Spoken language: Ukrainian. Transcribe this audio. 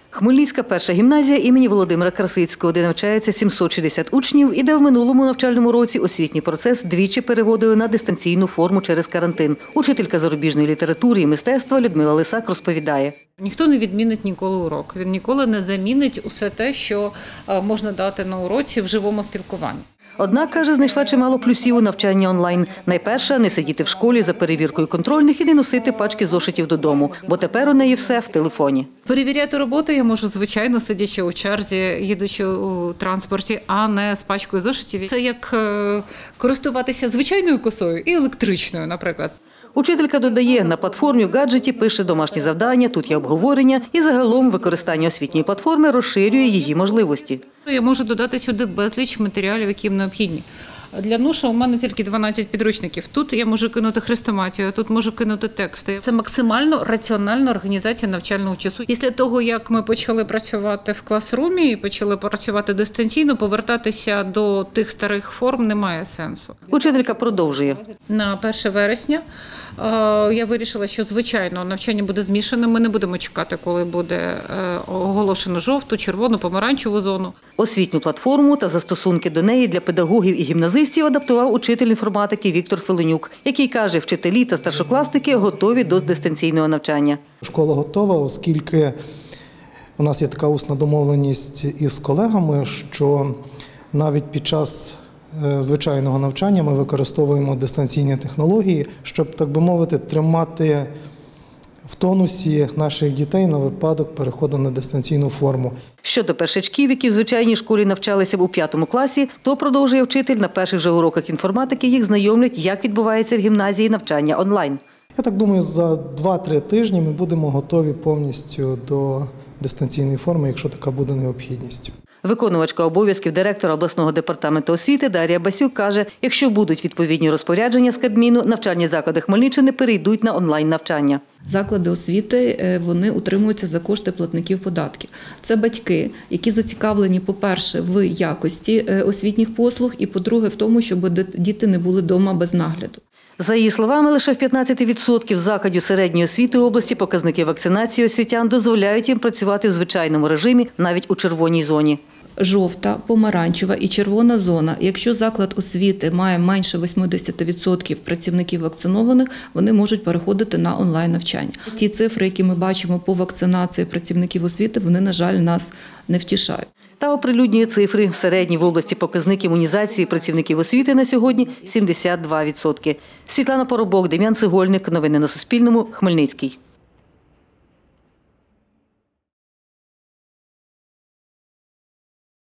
Хмельницька перша гімназія імені Володимира Красицького, де навчається 760 учнів і де в минулому навчальному році освітній процес двічі переводили на дистанційну форму через карантин. Учителька зарубіжної літератури і мистецтва Людмила Лисак розповідає. Ніхто не відмінить ніколи урок. Він ніколи не замінить усе те, що можна дати на уроці в живому спілкуванні. Однак, каже, знайшла чимало плюсів у навчанні онлайн. Найперше – не сидіти в школі за перевіркою контрольних і не носити пачки зошитів додому, бо тепер у неї все в телефоні. Перевіряти роботу я можу, звичайно, сидячи у черзі, їдучи у транспорті, а не з пачкою зошитів. Це як користуватися звичайною косою і електричною, наприклад. Учителька додає, на платформі в гаджеті пише домашні завдання, тут є обговорення і загалом використання освітньої платформи розширює її можливості. Я можу додати сюди безліч матеріалів, які їм необхідні. Для НУШа у мене тільки 12 підручників. Тут я можу кинути хрестоматію, тут можу кинути тексти. Це максимально раціональна організація навчального часу. Після того, як ми почали працювати в класрумі і почали працювати дистанційно, повертатися до тих старих форм немає сенсу. Учителька продовжує. На 1 вересня я вирішила, що, звичайно, навчання буде змішаним. Ми не будемо чекати, коли буде оголошено жовту, червону, помаранчеву зону. Освітню платформу та застосунки до неї для педагогів і гімназистів адаптував учитель інформатики Віктор Филонюк, який каже, вчителі та старшокласники готові до дистанційного навчання. Школа готова, оскільки у нас є така усна домовленість із колегами, що навіть під час звичайного навчання ми використовуємо дистанційні технології, щоб, так би мовити, тримати в тонусі наших дітей на випадок переходу на дистанційну форму. Щодо першачків, які в звичайній школі навчалися б у 5 класі, то, продовжує вчитель, на перших же уроках інформатики їх знайомлять, як відбувається в гімназії навчання онлайн. Я так думаю, за 2-3 тижні ми будемо готові повністю до дистанційної форми, якщо така буде необхідність. Виконувачка обов'язків директора обласного департаменту освіти Дар'я Басюк каже, якщо будуть відповідні розпорядження з Кабміну, навчальні заклади Хмельниччини перейдуть на онлайн-навчання. Заклади освіти, вони утримуються за кошти платників податків. Це батьки, які зацікавлені, по-перше, в якості освітніх послуг і, по-друге, в тому, щоб діти не були вдома без нагляду. За її словами, лише в 15% закладів середньої освіти області показники вакцинації освітян дозволяють їм працювати в звичайному режимі навіть у червоній зоні. Жовта, помаранчева і червона зона. Якщо заклад освіти має менше 80% працівників вакцинованих, вони можуть переходити на онлайн-навчання. Ті цифри, які ми бачимо по вакцинації працівників освіти, вони, на жаль, нас не втішають. Та оприлюднює цифри. Середній в області показник імунізації працівників освіти на сьогодні – 72%. Світлана Поробок, Дем'ян Цегольник. Новини на Суспільному. Хмельницький.